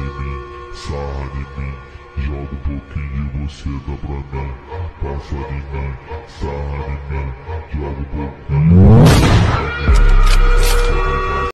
mim, sarra em mim, joga um pouquinho e você dá pra mim. Passa em mim, sarra em mim, joga um pouquinho